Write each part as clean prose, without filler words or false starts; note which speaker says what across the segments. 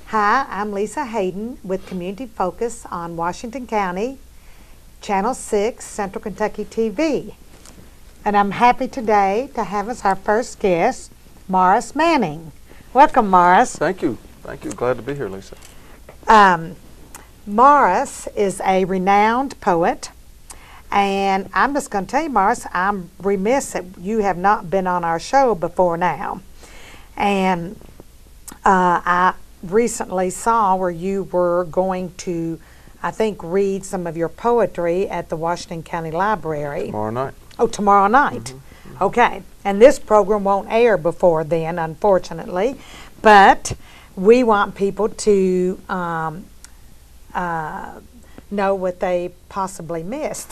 Speaker 1: Hi, I'm Lisa Haydon with Community Focus on Washington County, Channel 6, Central Kentucky TV. And I'm happy today to have as our first guest, Maurice Manning. Welcome, Maurice.
Speaker 2: Thank you. Thank you. Glad to be here, Lisa.
Speaker 1: Maurice is a renowned poet. And I'm just going to tell you, Maurice, I'm remiss that you have not been on our show before now. And I recently saw where you were going to, I think, read some of your poetry at the Washington County Library.
Speaker 2: Tomorrow night.
Speaker 1: Oh, tomorrow night. Mm-hmm. Okay. And this program won't air before then, unfortunately. But we want people to know what they possibly missed.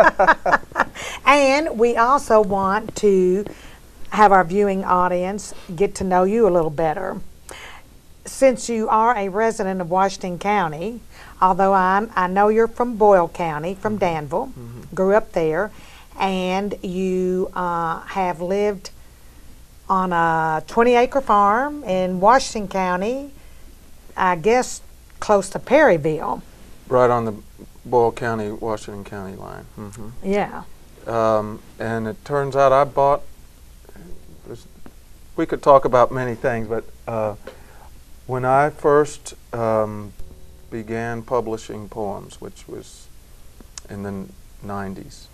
Speaker 1: And we also want to have our viewing audience get to know you a little better. Since you are a resident of Washington County, although I know you're from Boyle County, from Danville, grew up there, and you have lived on a 20-acre farm in Washington County, I guess close to Perryville.
Speaker 2: Right on the Boyle County, Washington County line. Mm-hmm.
Speaker 1: Yeah.
Speaker 2: And it turns out I bought, we could talk about many things, but when I first began publishing poems, which was in the 90s,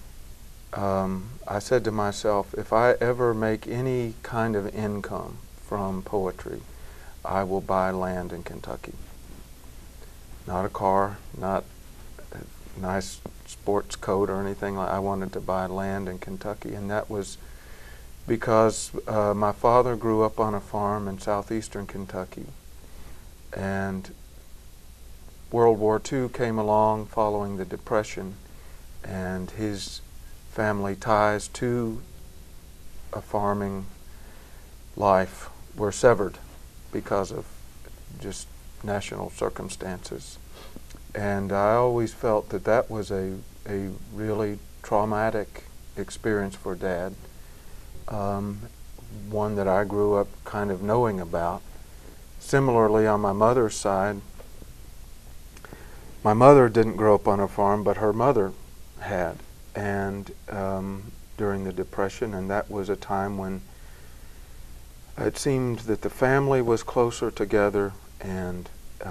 Speaker 2: I said to myself, if I ever make any kind of income from poetry, I will buy land in Kentucky. Not a car, not a nice sports coat or anything. I wanted to buy land in Kentucky, and that was because my father grew up on a farm in southeastern Kentucky, and World War II came along following the Depression, and his family ties to a farming life were severed because of just national circumstances. And I always felt that that was a really traumatic experience for Dad, one that I grew up kind of knowing about. Similarly, on my mother's side, my mother didn't grow up on a farm, but her mother had, and during the Depression, and that was a time when it seemed that the family was closer together, and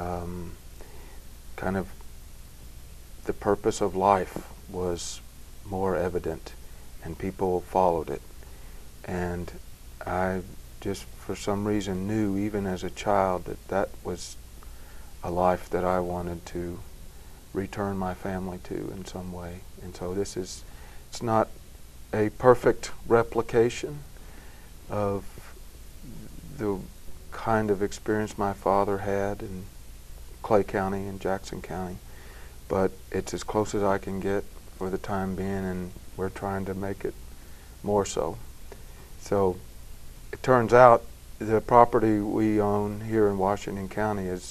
Speaker 2: kind of the purpose of life was more evident, and people followed it. And I just, for some reason, knew, even as a child, that that was a life that I wanted to return my family to in some way. And so it's not a perfect replication of the kind of experience my father had in Clay County and Jackson County, but it's as close as I can get for the time being, and we're trying to make it more so. So it turns out the property we own here in Washington County is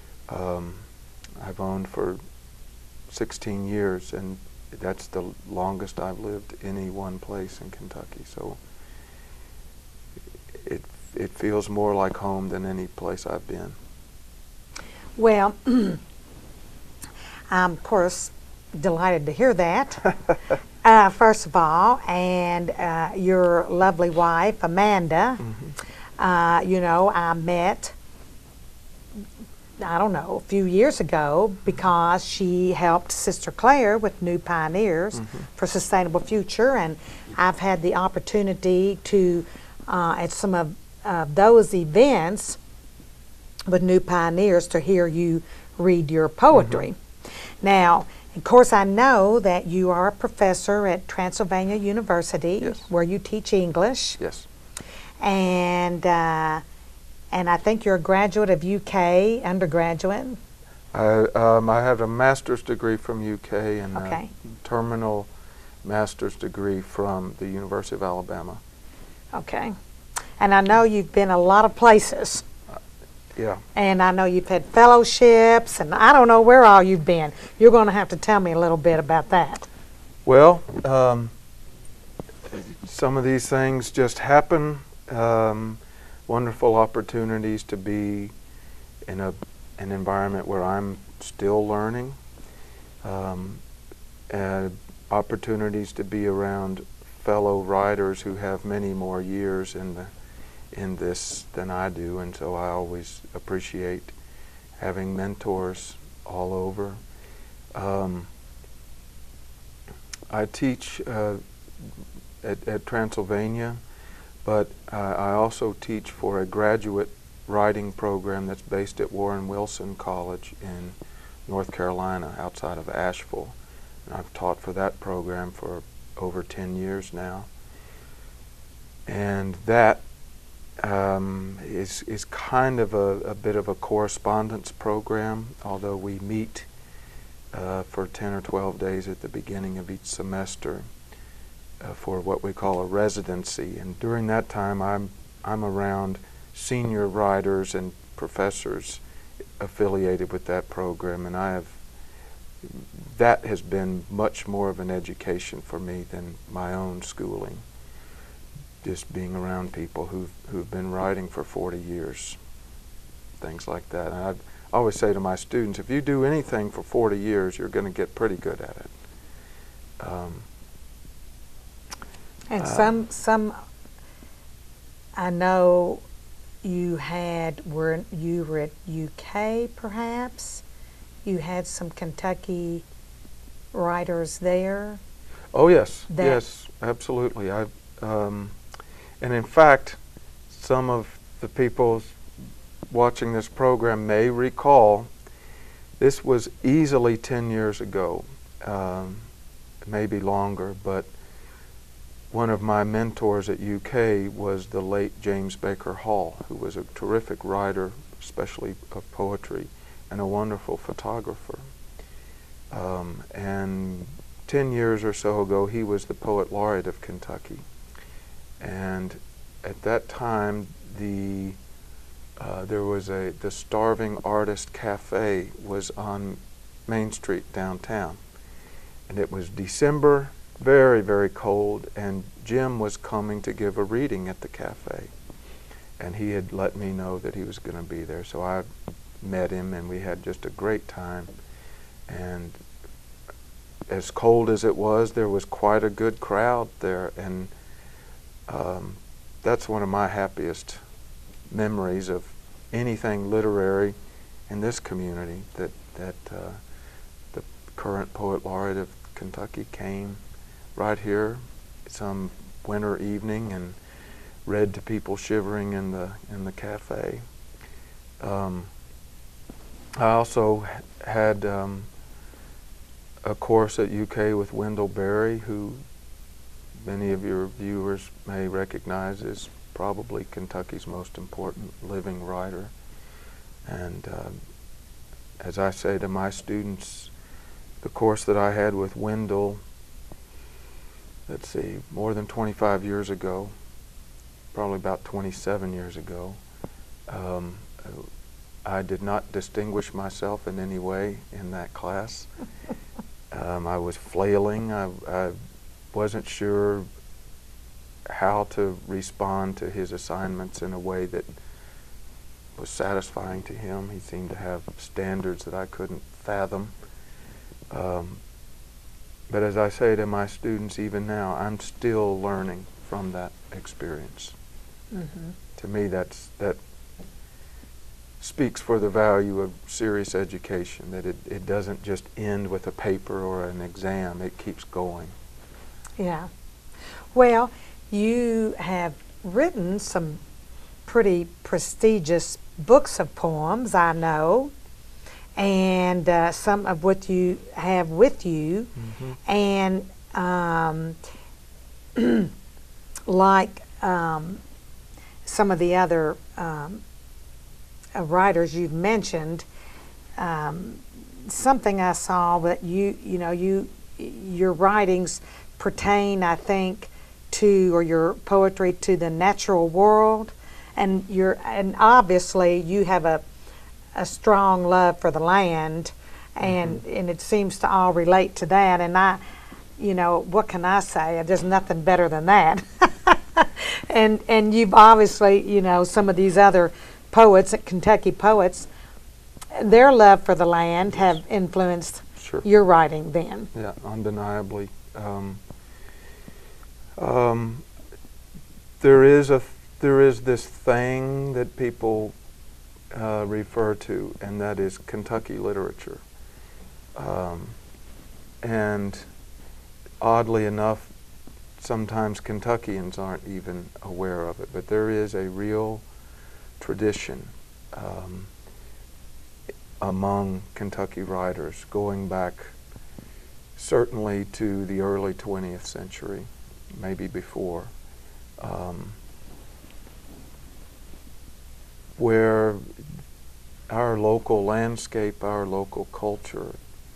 Speaker 2: I've owned for 16 years, and that's the longest I've lived any one place in Kentucky. So it feels more like home than any place I've been.
Speaker 1: Well, I'm, of course, delighted to hear that, first of all, and your lovely wife, Amanda, you know, I met, I don't know, a few years ago because she helped Sister Claire with New Pioneers for Sustainable Future, and I've had the opportunity to, at some of those events with New Pioneers, to hear you read your poetry. Now, of course, I know that you are a professor at Transylvania University,
Speaker 2: Yes.
Speaker 1: where you teach English.
Speaker 2: Yes.
Speaker 1: And I think you're a graduate of UK, undergraduate.
Speaker 2: I have a master's degree from UK and a terminal master's degree from the University of Alabama.
Speaker 1: Okay. And I know you've been a lot of places.
Speaker 2: Yeah.
Speaker 1: And I know you've had fellowships, and I don't know where all you've been. You're going to have to tell me a little bit about that.
Speaker 2: Well, some of these things just happen. Wonderful opportunities to be in an environment where I'm still learning, and opportunities to be around fellow writers who have many more years in this than I do, and so I always appreciate having mentors all over. I teach at Transylvania, but I also teach for a graduate writing program that's based at Warren Wilson College in North Carolina, outside of Asheville. And I've taught for that program for over 10 years now. And that is kind of a bit of a correspondence program, although we meet for 10 or 12 days at the beginning of each semester for what we call a residency. And during that time, I'm around senior writers and professors affiliated with that program, and that has been much more of an education for me than my own schooling. Just being around people who've been writing for 40 years, things like that. And I always say to my students, if you do anything for 40 years, you're going to get pretty good at it.
Speaker 1: And some I know you were at UK perhaps? You had some Kentucky writers there?
Speaker 2: Oh yes, yes, absolutely. And in fact, some of the people watching this program may recall this was easily 10 years ago, maybe longer, but one of my mentors at UK was the late James Baker Hall, who was a terrific writer, especially of poetry, and a wonderful photographer. And 10 years or so ago, he was the Poet Laureate of Kentucky. And at that time, there was the Starving Artist Cafe was on Main Street downtown. And it was December, very, very cold, and Jim was coming to give a reading at the cafe. And he had let me know that he was going to be there. So I met him, and we had just a great time. And as cold as it was, there was quite a good crowd there. And that's one of my happiest memories of anything literary in this community, that the current Poet Laureate of Kentucky came right here some winter evening and read to people shivering in the cafe. I also had a course at UK with Wendell Berry, who many of your viewers may recognize as probably Kentucky's most important living writer. And as I say to my students, the course that I had with Wendell, let's see, more than 25 years ago, probably about 27 years ago, I did not distinguish myself in any way in that class. I was flailing. I wasn't sure how to respond to his assignments in a way that was satisfying to him. He seemed to have standards that I couldn't fathom. But as I say to my students even now, I'm still learning from that experience. Mm-hmm. To me, that speaks for the value of serious education, that it doesn't just end with a paper or an exam, it keeps going.
Speaker 1: Yeah. Well, you have written some pretty prestigious books of poems, I know, and some of what you have with you, mm-hmm. and like some of the other writers you've mentioned, something I saw that your writings pertain, I think, to, or your poetry, to the natural world, and obviously you have a strong love for the land, and mm-hmm. and it seems to all relate to that. And what can I say? There's nothing better than that. and you've obviously, some of these other poets, Kentucky poets, their love for the land have influenced
Speaker 2: Sure.
Speaker 1: your writing then.
Speaker 2: Yeah, undeniably. There is this thing that people refer to, and that is Kentucky literature. And oddly enough, sometimes Kentuckians aren't even aware of it, but there is a real tradition among Kentucky writers going back certainly to the early 20th century, maybe before, where our local landscape, our local culture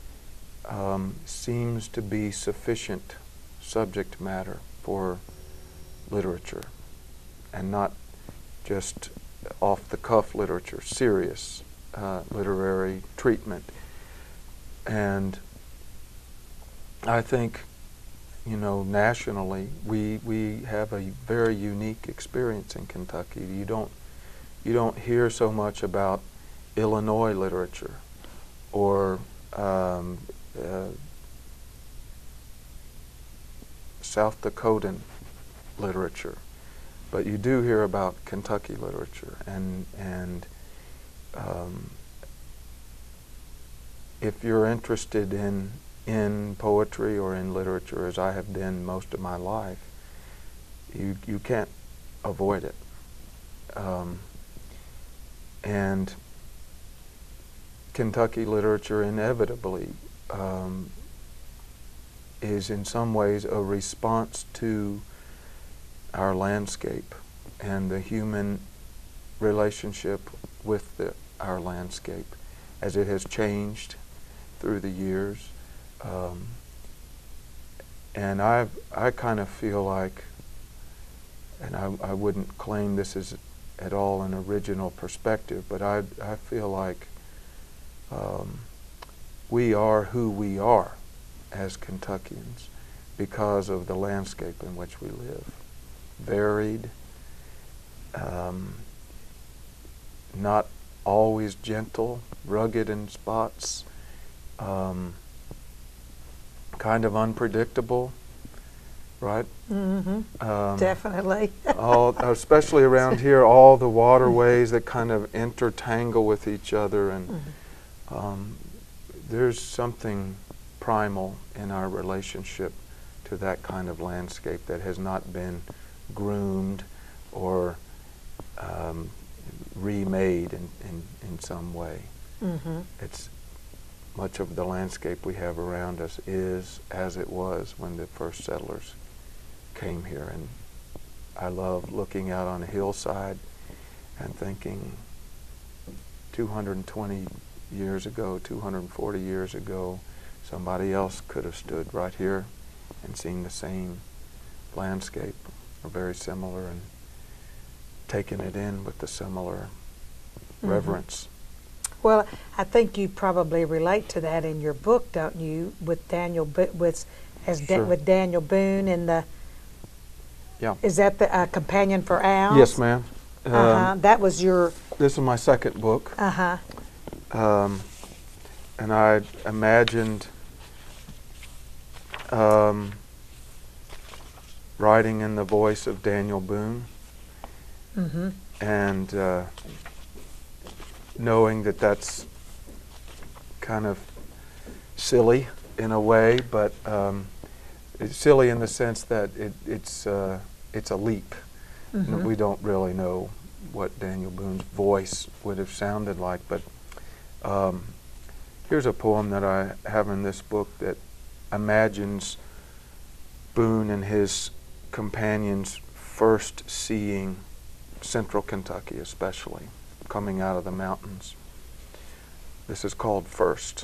Speaker 2: seems to be sufficient subject matter for literature, and not just off-the-cuff literature, serious literary treatment. And I think, nationally, we have a very unique experience in Kentucky. You don't hear so much about Illinois literature or South Dakotan literature, but you do hear about Kentucky literature, and if you're interested in poetry or in literature, as I have been most of my life, you can't avoid it. And Kentucky literature inevitably is in some ways a response to our landscape and the human relationship with our landscape as it has changed through the years. And I kind of feel like, and I wouldn't claim this is at all an original perspective, but I feel like we are who we are as Kentuckians because of the landscape in which we live. Varied, not always gentle, rugged in spots, kind of unpredictable, right?
Speaker 1: Mm-hmm. Definitely.
Speaker 2: Especially around here, all the waterways that kind of intertangle with each other, and there's something primal in our relationship to that kind of landscape that has not been groomed or remade in some way.
Speaker 1: Mm-hmm.
Speaker 2: It's much of the landscape we have around us is as it was when the first settlers came here, and I love looking out on a hillside and thinking 220 years ago, 240 years ago, somebody else could have stood right here and seen the same landscape, or very similar, and taken it in with the similar reverence.
Speaker 1: Well, I think you probably relate to that in your book, don't you? With Daniel, with Daniel Boone and the.
Speaker 2: Yeah.
Speaker 1: Is that the companion for Owls?
Speaker 2: Yes, ma'am.
Speaker 1: That was your.
Speaker 2: This is my second book. And I imagined writing in the voice of Daniel Boone, and knowing that that's kind of silly in a way, but it's silly in the sense that it's a leap. We don't really know what Daniel Boone's voice would have sounded like, but here's a poem that I have in this book that imagines Boone and his companions first seeing central Kentucky, especially coming out of the mountains. This is called First.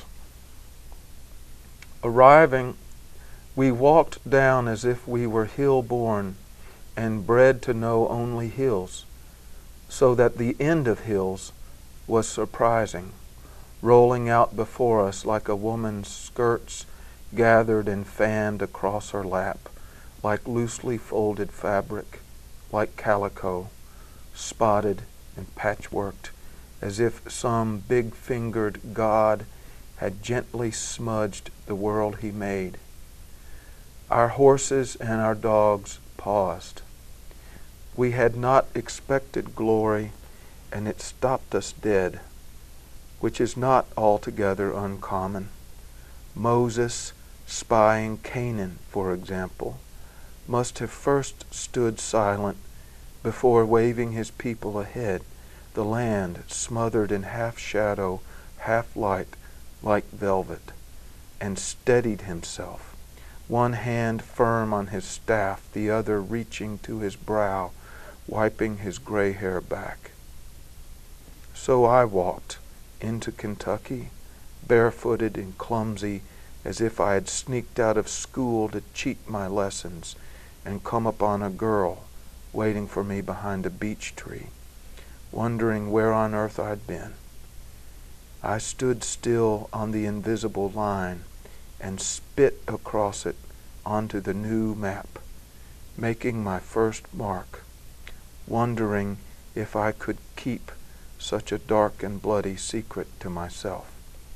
Speaker 2: Arriving, we walked down as if we were hill-born and bred to know only hills, so that the end of hills was surprising, rolling out before us like a woman's skirts gathered and fanned across her lap, like loosely folded fabric, like calico, spotted and patchworked as if some big-fingered God had gently smudged the world he made. Our horses and our dogs paused. We had not expected glory, and it stopped us dead, which is not altogether uncommon. Moses, spying Canaan, for example, must have first stood silent before waving his people ahead, the land smothered in half shadow, half light, like velvet, and steadied himself, one hand firm on his staff, the other reaching to his brow, wiping his gray hair back. So I walked into Kentucky, barefooted and clumsy, as if I had sneaked out of school to cheat my lessons, and come upon a girl waiting for me behind a beech tree, wondering where on earth I'd been. I stood still on the invisible line and spit across it onto the new map, making my first mark, wondering if I could keep such a dark and bloody secret to myself.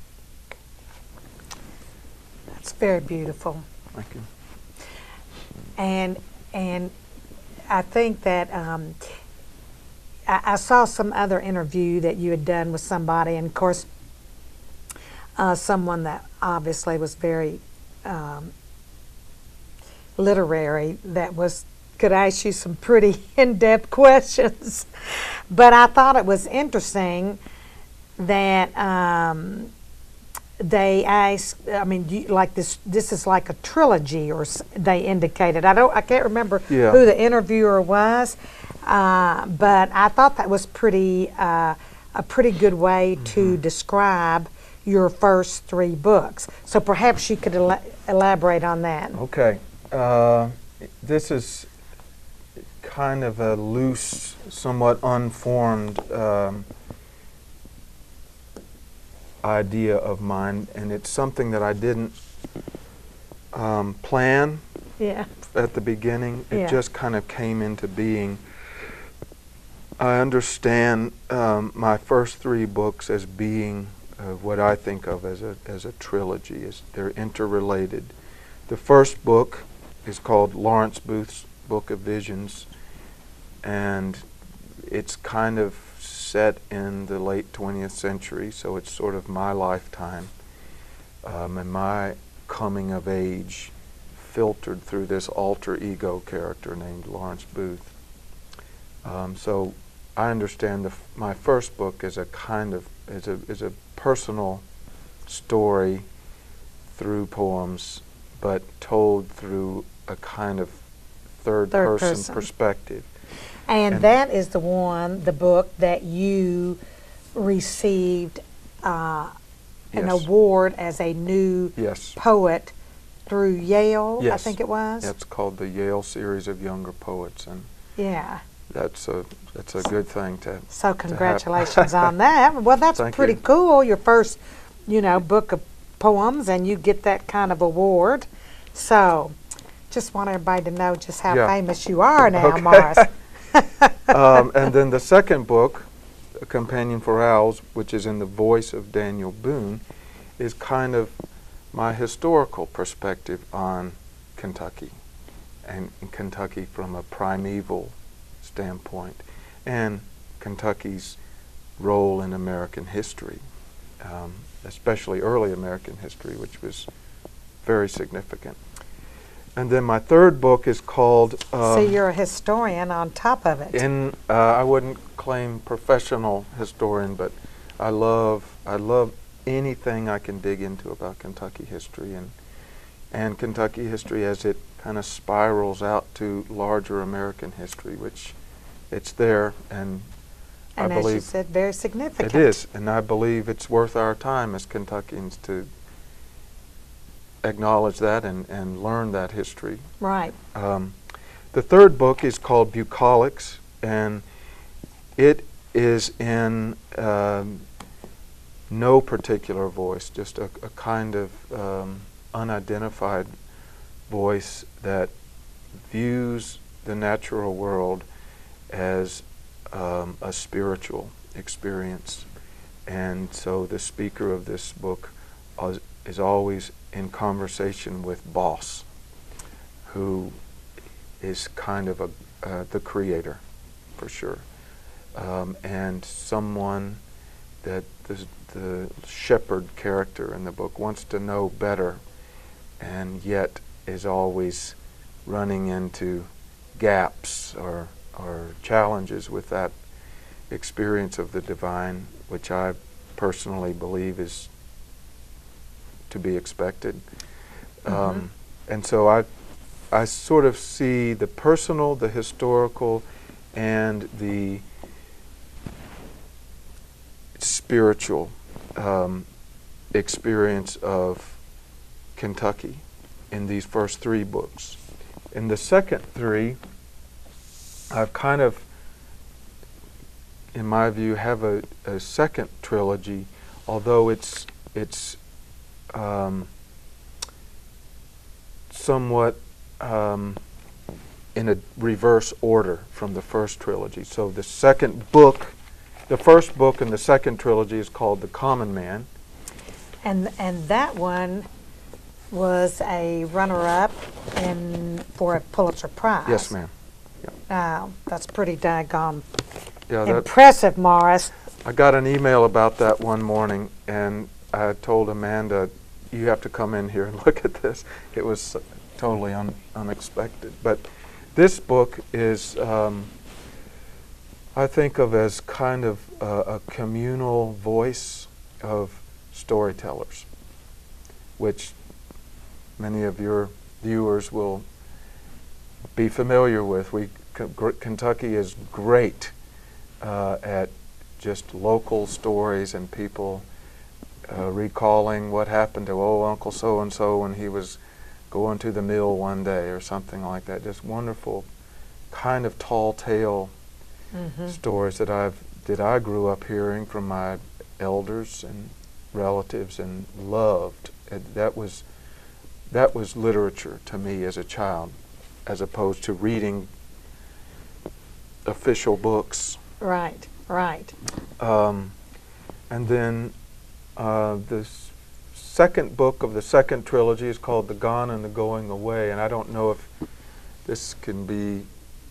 Speaker 1: That's very beautiful.
Speaker 2: Thank you.
Speaker 1: And I think that I saw some other interview that you had done with somebody, and of course, someone that obviously was very literary, that could ask you some pretty in-depth questions. But I thought it was interesting that they asked, I mean, like this is like a trilogy, or they indicated. I can't remember who the interviewer was, but I thought that was a pretty good way to describe your first 3 books. So perhaps you could elaborate on that.
Speaker 2: Okay. This is kind of a loose, somewhat unformed idea of mine, and it's something that I didn't plan at the beginning. It just kind of came into being. I understand my first 3 books as being what I think of as a trilogy. They're interrelated. The first book is called Lawrence Booth's Book of Visions, and it's kind of set in the late 20th century, so it's sort of my lifetime and my coming of age filtered through this alter ego character named Lawrence Booth. So I understand my first book as a kind of is a personal story through poems, but told through a kind of third person perspective.
Speaker 1: And that is the book that you received an award as a new poet through Yale, I think it was?
Speaker 2: It's called the Yale Series of Younger Poets, and that's a good thing to
Speaker 1: So congratulations on that. Well, that's pretty cool. Your first, book of poems, and you get that kind of award. So just want everybody to know just how famous you are now, Maurice.
Speaker 2: And then the second book, A Companion for Owls, which is in the voice of Daniel Boone, is kind of my historical perspective on Kentucky, and Kentucky from a primeval standpoint, and Kentucky's role in American history, especially early American history, which was very significant. And then my third book is called...
Speaker 1: so you're a historian on top of it.
Speaker 2: I wouldn't claim professional historian, but I love anything I can dig into about Kentucky history, and Kentucky history as it kind of spirals out to larger American history, which it's there, and I believe...
Speaker 1: as you said, very significant.
Speaker 2: It is, and I believe it's worth our time as Kentuckians to acknowledge that and learn that history.
Speaker 1: Right.
Speaker 2: The third book is called Bucolics, and it is in no particular voice, just a kind of unidentified voice that views the natural world as a spiritual experience. And so the speaker of this book is always in conversation with Boss, who is kind of the creator, for sure, and someone that the shepherd character in the book wants to know better, and yet is always running into gaps or challenges with that experience of the divine, which I personally believe is to be expected. And so I sort of see the personal, the historical, and the spiritual experience of Kentucky in these first three books. In the second three, I've kind of, in my view, have a second trilogy, although it's somewhat in a reverse order from the first trilogy. So the second book, the first book in the second trilogy is called The Common Man.
Speaker 1: And that one was a runner-up for a Pulitzer Prize.
Speaker 2: Yes, ma'am.
Speaker 1: That's pretty daggone
Speaker 2: Yeah,
Speaker 1: impressive, Maurice.
Speaker 2: I got an email about that one morning, and I told Amanda, you have to come in here and look at this. It was totally unexpected. But this book is, I think of as kind of a communal voice of storytellers, which many of your viewers will be familiar with. Kentucky is great at just local stories and people recalling what happened to Uncle so-and-so when he was going to the mill one day or something like that. Just wonderful kind of tall tale stories that I grew up hearing from my elders and relatives and loved. That was literature to me as a child, as opposed to reading official books.
Speaker 1: Right.
Speaker 2: And then the second book of the second trilogy is called The Gone and the Going Away, and I don't know if this can be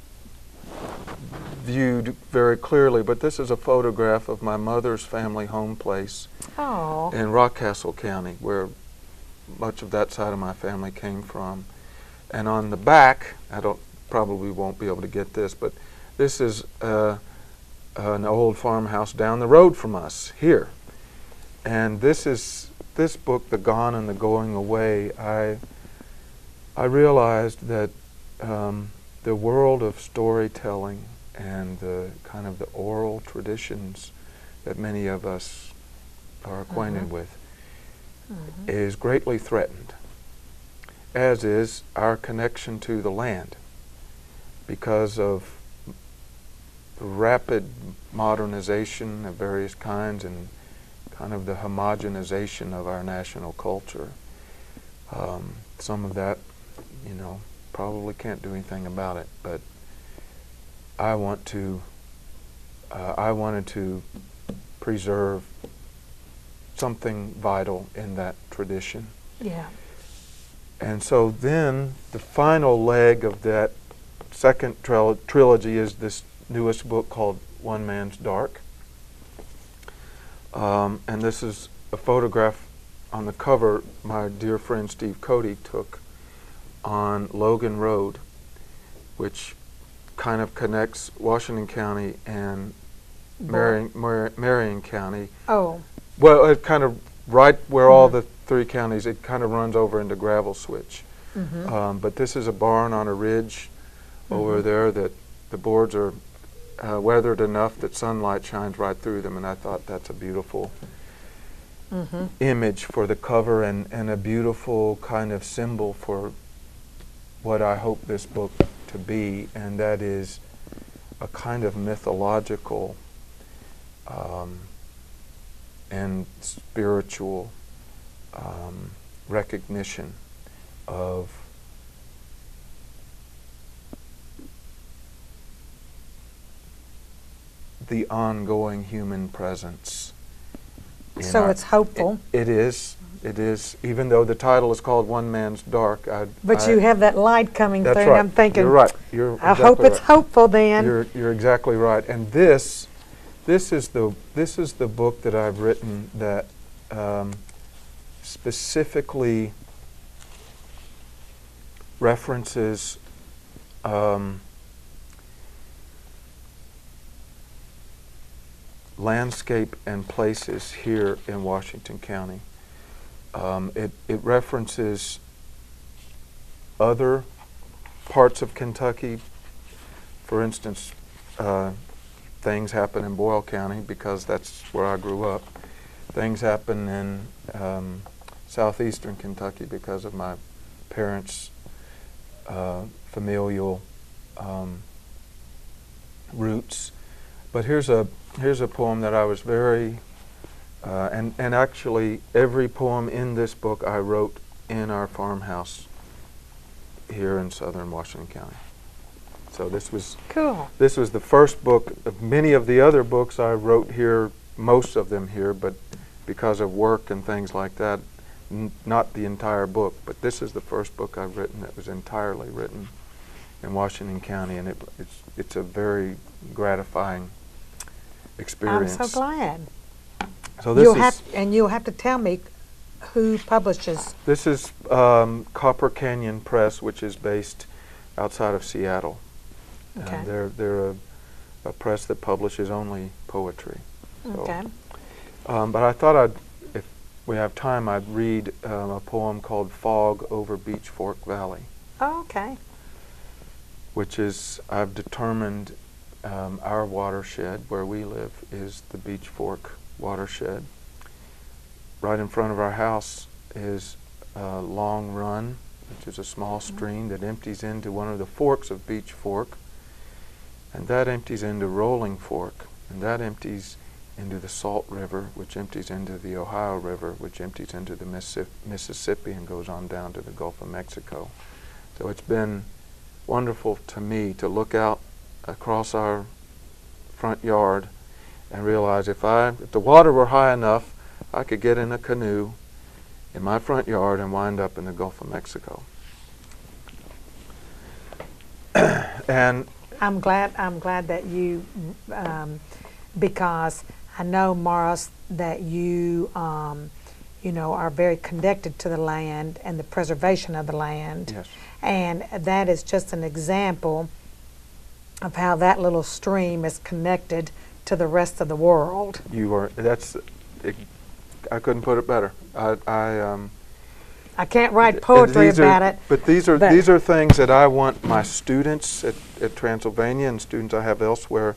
Speaker 2: viewed very clearly, but this is a photograph of my mother's family home place in Rockcastle County, where much of that side of my family came from. And on the back, probably won't be able to get this, but this is an old farmhouse down the road from us here. And this book, The Gone and the Going Away, I realized that the world of storytelling and the kind of the oral traditions that many of us are acquainted with is greatly threatened, as is our connection to the land, because of the rapid modernization of various kinds and kind of the homogenization of our national culture. Some of that, probably can't do anything about it, but I wanted to preserve something vital in that tradition.
Speaker 1: Yeah.
Speaker 2: And so then the final leg of that second trilogy is this newest book called One Man's Dark. And this is a photograph on the cover my dear friend Steve Cody took on Logan Road, which kind of connects Washington County and Marion County.
Speaker 1: Oh.
Speaker 2: Well, it kind of right where all the three counties, it kind of runs over into Gravel Switch. But this is a barn on a ridge over there that the boards are weathered enough that sunlight shines right through them, and I thought that's a beautiful image for the cover and a beautiful kind of symbol for what I hope this book to be, and that is a kind of mythological and spiritual recognition of the ongoing human presence
Speaker 1: So it's hopeful.
Speaker 2: It is. It is. Even though the title is called One Man's Dark.
Speaker 1: But you have that light coming through,
Speaker 2: That's
Speaker 1: and
Speaker 2: right.
Speaker 1: I'm thinking,
Speaker 2: You're right.
Speaker 1: I hope it's hopeful then.
Speaker 2: You're exactly right. And this is the book that I've written that specifically references landscape and places here in Washington County. It references other parts of Kentucky. For instance, things happen in Boyle County because that's where I grew up. Things happen in southeastern Kentucky because of my parents' familial roots. But here's a poem that I was very and actually every poem in this book I wrote in our farmhouse here in southern Washington County. So this was
Speaker 1: cool.
Speaker 2: This was the first book of many of the other books I wrote here, most of them here, but because of work and things like that, not the entire book. But this is the first book I've written that was entirely written in Washington County, and it's a very gratifying experience.
Speaker 1: I'm so glad.
Speaker 2: So this
Speaker 1: you'll have to tell me who publishes.
Speaker 2: This is Copper Canyon Press, which is based outside of Seattle.
Speaker 1: Okay.
Speaker 2: They're a press that publishes only poetry. So,
Speaker 1: okay.
Speaker 2: But I thought if we have time, I'd read a poem called "Fog Over Beech Fork Valley."
Speaker 1: Oh, okay.
Speaker 2: Which is, I've determined our watershed where we live is the Beech Fork watershed. Right in front of our house is Long Run, which is a small stream that empties into one of the forks of Beech Fork, and that empties into Rolling Fork, and that empties into the Salt River, which empties into the Ohio River, which empties into the Mississippi and goes on down to the Gulf of Mexico. So it's been wonderful to me to look out across our front yard and realize if the water were high enough, I could get in a canoe in my front yard and wind up in the Gulf of Mexico. And
Speaker 1: I'm glad that you, because I know, Maurice, that you, are very connected to the land and the preservation of the land.
Speaker 2: yes,
Speaker 1: And that is just an example of how that little stream is connected to the rest of the world.
Speaker 2: I couldn't put it better.
Speaker 1: I can't write poetry about it.
Speaker 2: But these are things that I want my students at Transylvania and students I have elsewhere.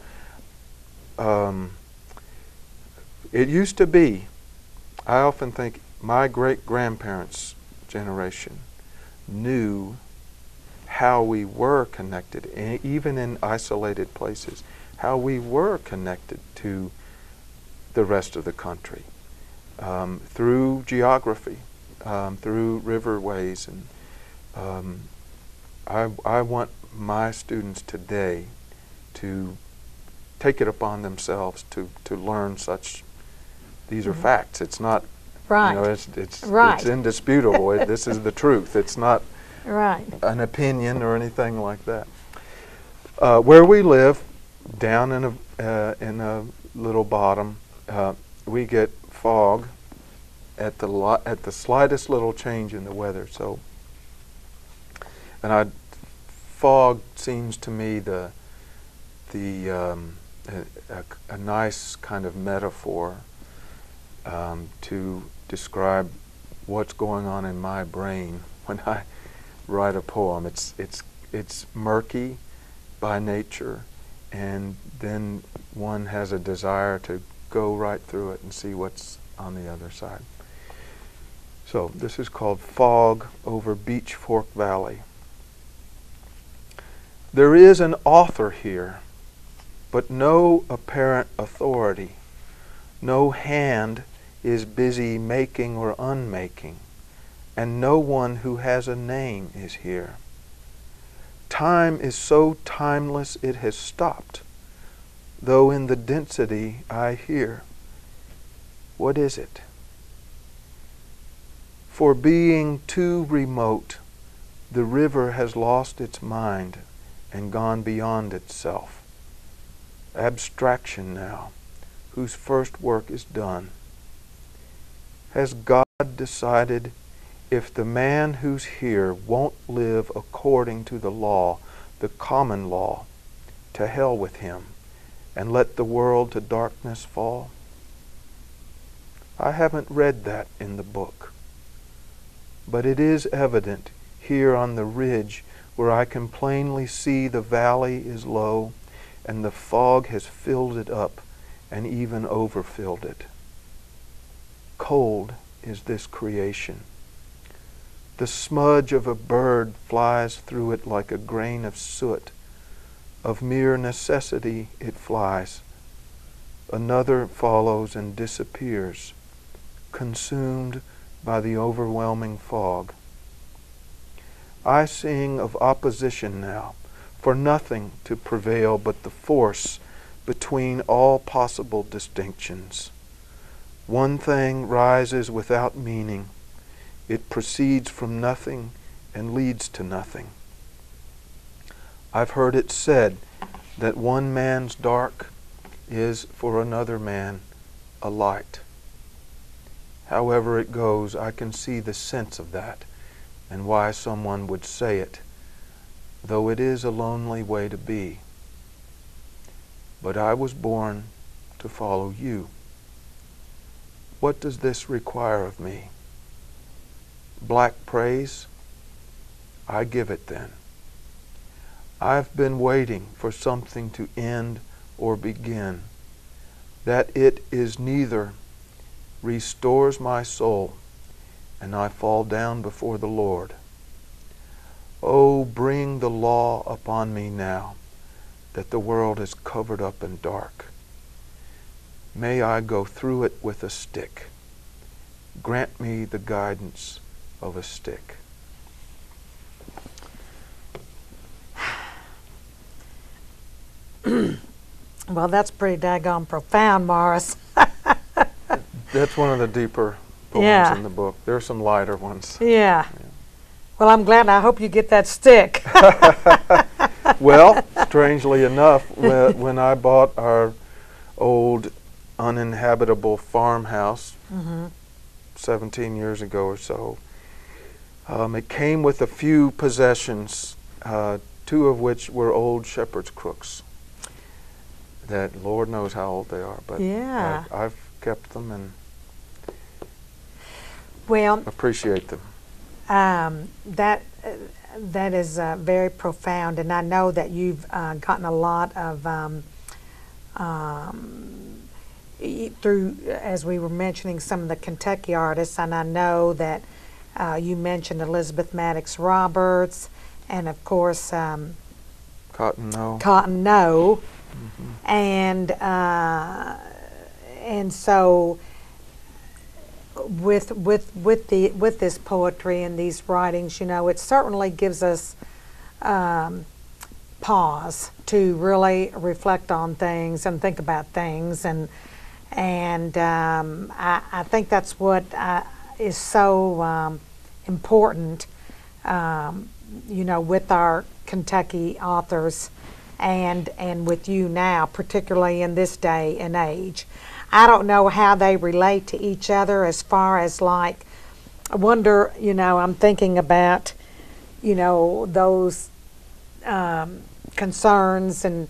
Speaker 2: It used to be, I often think my great-grandparents' generation knew how we were connected, even in isolated places, how we were connected to the rest of the country through geography, through riverways, and I want my students today to take it upon themselves to learn such. These are facts. It's not.
Speaker 1: Right.
Speaker 2: It's
Speaker 1: right.
Speaker 2: It's indisputable. This is the truth. It's not
Speaker 1: right.
Speaker 2: an opinion or anything like that. Where we live, down in a little bottom, we get fog at the slightest little change in the weather. So, and fog seems to me a nice kind of metaphor to describe what's going on in my brain when I write a poem. It's murky by nature, and then one has a desire to go right through it and see what's on the other side. So this is called Fog Over Beech Fork Valley. There is an author here, but no apparent authority. No hand is busy making or unmaking, and no one who has a name is here. Time is so timeless it has stopped, though in the density I hear. What is it? For being too remote, the river has lost its mind and gone beyond itself. Abstraction now, whose first work is done. Has God decided if the man who's here won't live according to the law, the common law, to hell with him, and let the world to darkness fall? I haven't read that in the book, but it is evident here on the ridge where I can plainly see the valley is low and the fog has filled it up and even overfilled it. Cold is this creation. The smudge of a bird flies through it like a grain of soot. Of mere necessity it flies. Another follows and disappears, consumed by the overwhelming fog. I sing of opposition now, for nothing to prevail but the force between all possible distinctions. One thing rises without meaning. It proceeds from nothing and leads to nothing. I've heard it said that one man's dark is for another man a light. However it goes, I can see the sense of that and why someone would say it, though it is a lonely way to be. But I was born to follow you. What does this require of me? Black praise? I give it then. I've been waiting for something to end or begin. That it is neither restores my soul, and I fall down before the Lord. Oh, bring the law upon me now, that the world is covered up in dark. May I go through it with a stick. Grant me the guidance of a stick.
Speaker 1: Well, that's pretty daggone profound, Maurice.
Speaker 2: That's one of the deeper poems in the book. There are some lighter ones.
Speaker 1: Yeah. Well, I'm glad. I hope you get that stick.
Speaker 2: Well, strangely enough, when I bought our old uninhabitable farmhouse 17 years ago or so, it came with a few possessions, two of which were old shepherd's crooks. That Lord knows how old they are, but
Speaker 1: Yeah.
Speaker 2: I've kept them and
Speaker 1: Well,
Speaker 2: appreciate them.
Speaker 1: that is very profound, and I know that you've gotten a lot of through, as we were mentioning, some of the Kentucky artists, and I know that you mentioned Elizabeth Maddox Roberts, and of course
Speaker 2: Cotton No.
Speaker 1: Cotton No, and so with this poetry and these writings, you know, it certainly gives us pause to really reflect on things and think about things, and I think that's what is so important, you know, with our Kentucky authors and with you now, particularly in this day and age. I don't know how they relate to each other as far as, like, I wonder, you know, I'm thinking about, you know, those concerns and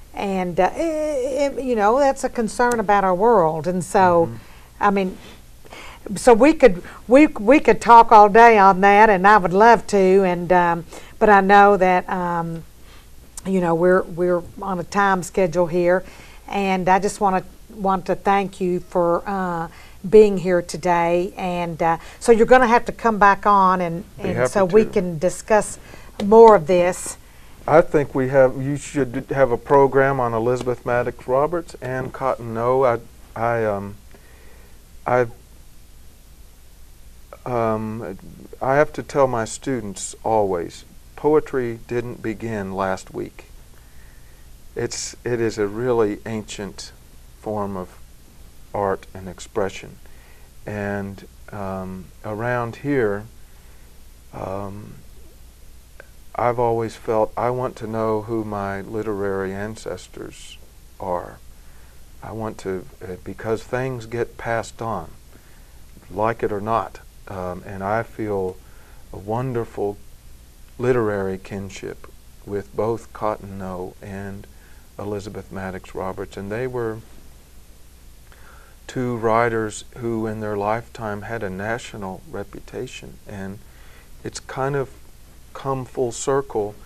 Speaker 1: you know, that's a concern about our world, and so I mean, so we could talk all day on that, and I would love to, and but I know that you know, we're on a time schedule here, and I just want to thank you for being here today, and so you're going to have to come back on, and so we can discuss more of this.
Speaker 2: I think you should have a program on Elizabeth Maddox Roberts and Cotton No. I have to tell my students always, poetry didn't begin last week. It is a really ancient form of art and expression. And around here, I've always felt I want to know who my literary ancestors are. I want to, because things get passed on, like it or not, and I feel a wonderful literary kinship with both Cotton Noe and Elizabeth Maddox Roberts, and they were two writers who in their lifetime had a national reputation, and it's kind of come full circle.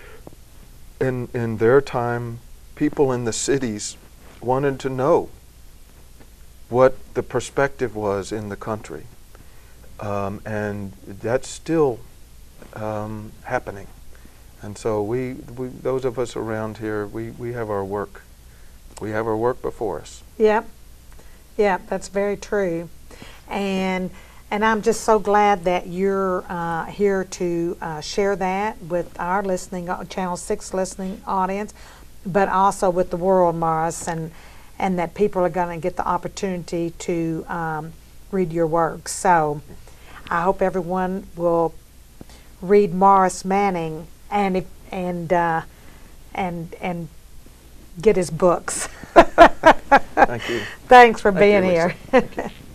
Speaker 2: In their time, people in the cities wanted to know what the perspective was in the country, and that's still happening. And so we those of us around here, we have our work. We have our work before us.
Speaker 1: Yep. Yeah, that's very true. And I'm just so glad that you're here to share that with our listening, Channel 6 listening audience, but also with the world, Maurice, and that people are going to get the opportunity to read your work. So I hope everyone will read Maurice Manning and get his books.
Speaker 2: Thank you.
Speaker 1: Thanks for
Speaker 2: Thank
Speaker 1: being
Speaker 2: you,
Speaker 1: here.
Speaker 2: Lisa. Thank you.